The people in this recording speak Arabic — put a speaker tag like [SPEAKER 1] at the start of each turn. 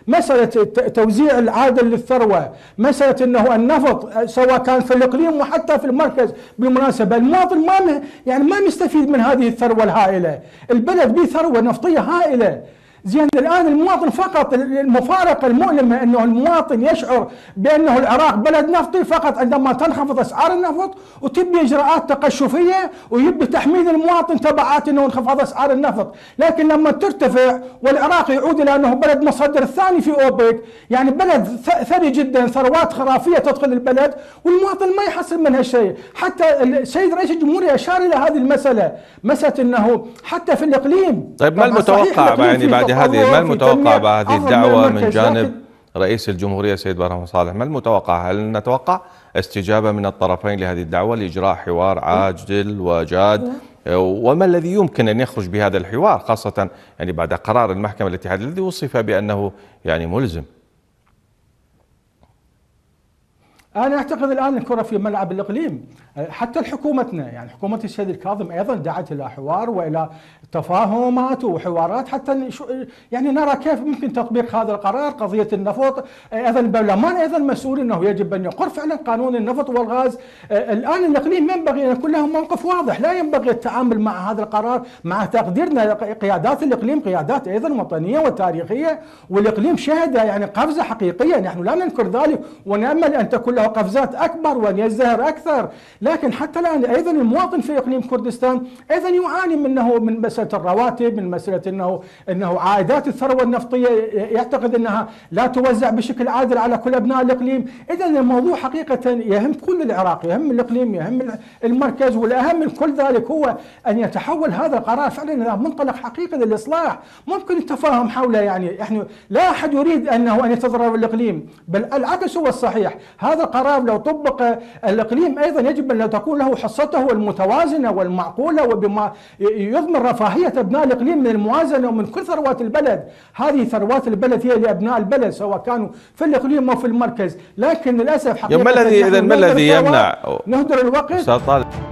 [SPEAKER 1] مسألة توزيع العادل للثروة، مسألة أنه النفط سواء كان في الإقليم وحتى في المركز. بالمناسبة المواطن ما مستفيد من هذه الثروة الهائلة، البلد به ثروة نفطية هائلة. زين الآن المواطن فقط، المفارقة المؤلمة أنه المواطن يشعر بأنه العراق بلد نفطي فقط عندما تنخفض أسعار النفط وتبي إجراءات تقشفية ويبي تحميد المواطن تبعات أنه انخفاض أسعار النفط. لكن لما ترتفع والعراق يعود إلى أنه بلد مصدر الثاني في أوبك، يعني بلد ثري جدا، ثروات خرافية تدخل البلد والمواطن ما يحصل منها شيء. حتى السيد رئيس الجمهورية أشار إلى هذه المسألة، مسألة أنه حتى في الإقليم.
[SPEAKER 2] طيب ما المتوقع يعني ما المتوقع بهذه الدعوة من جانب رئيس الجمهورية سيد برهم صالح؟ ما المتوقع؟ هل نتوقع استجابة من الطرفين لهذه الدعوة لإجراء حوار عاجل وجاد؟ وما الذي يمكن أن يخرج بهذا الحوار، خاصة يعني بعد قرار المحكمة الاتحادية الذي وصف بأنه يعني ملزم؟
[SPEAKER 1] أنا أعتقد الآن الكرة في ملعب الإقليم. حتى حكومتنا، يعني حكومة السيد الكاظم أيضا دعت إلى حوار وإلى تفاهمات وحوارات حتى يعني نرى كيف ممكن تطبيق هذا القرار. قضية النفط أيضا البرلمان أيضا مسؤول أنه يجب أن يقر فعلا قانون النفط والغاز. الآن الإقليم ينبغي أن يكون له موقف واضح، لا ينبغي التعامل مع هذا القرار مع تقديرنا قيادات الإقليم قيادات أيضا وطنية وتاريخية، والإقليم شهد يعني قفزة حقيقية، نحن لا ننكر ذلك ونأمل أن تكون له قفزات أكبر وأن يزدهر أكثر. لكن حتى الآن أيضا المواطن في إقليم كردستان أيضا يعاني من مسألة الرواتب، من مسألة أنه عائدات الثروة النفطية يعتقد أنها لا توزع بشكل عادل على كل أبناء الإقليم. إذا الموضوع حقيقة يهم كل العراق، يهم الإقليم، يهم المركز، والأهم من كل ذلك هو أن يتحول هذا القرار فعلا إلى منطلق حقيقي للإصلاح ممكن التفاهم حوله. يعني إحنا لا أحد يريد أن يتضرر الإقليم، بل العكس هو الصحيح. هذا القرار لو طبق الإقليم أيضا يجب أن تكون له حصته المتوازنة والمعقولة وبما يضمن رفاهية أبناء الإقليم من الموازنة ومن كل ثروات البلد. هذه ثروات البلد هي لأبناء البلد سواء كانوا في الإقليم أو في المركز. لكن للأسف حقيقة
[SPEAKER 2] ما الذي يمنع
[SPEAKER 1] نهدر الوقت.